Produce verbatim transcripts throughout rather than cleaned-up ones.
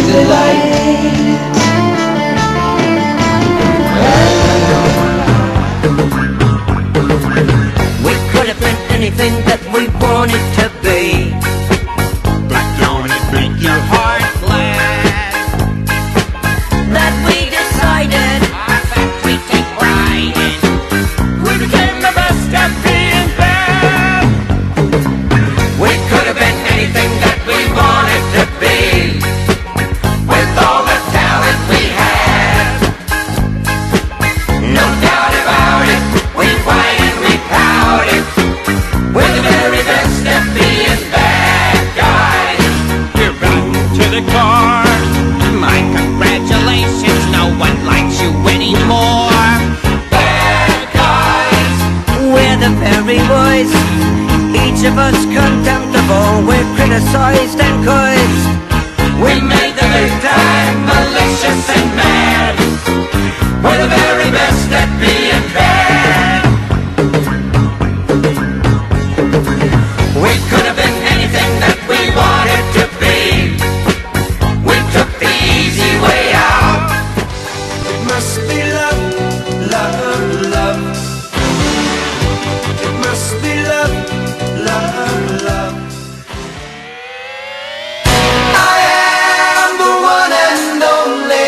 delight. We could have been anything that we wanted to be, but don't it make your heart glad that we decided that we take pride in? we became the best at being bad. We could have been anything that we wanted to be, with all the talent we had. No doubt about it, we fight and we pout it. We're the very best at being bad guys. We're back to the car. My congratulations, no one likes you anymore. Bad guys, we're the very boys. Each of us contemptible, we're criticized and cursed. We made the big time malicious and mad. We're the very best at being bad. We could have been anything that we wanted to be. We took the easy way out. It must be love, love, love. It must be love, love, love. I am the one and only.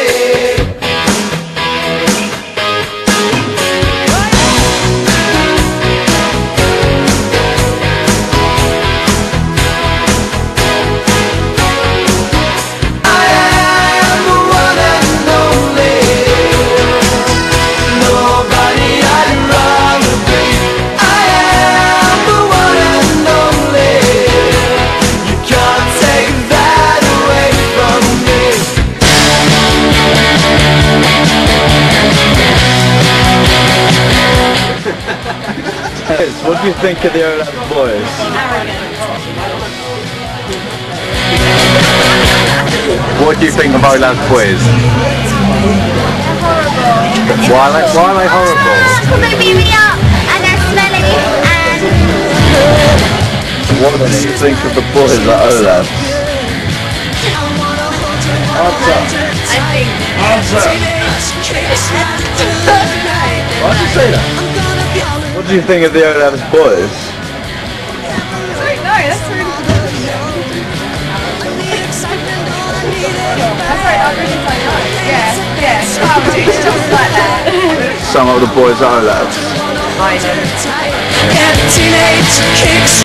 I am the one and only. Nobody I'd rather be. I am the one and only. You can't take that away from me. What do you think of the Olaf boys? What do you think of Olaf boys? Why are they, why are they horrible? Because they beat me up and they're smelly and What do you think of the boys at Olaf? Answer. I think Answer. Why did you say that? What do you think of the Olaf's boys? I don't know, that's really That's right, I really don't know. Yeah, yeah, childish, just like that. Some of the boys at Olaf. I know. Teenage kicks.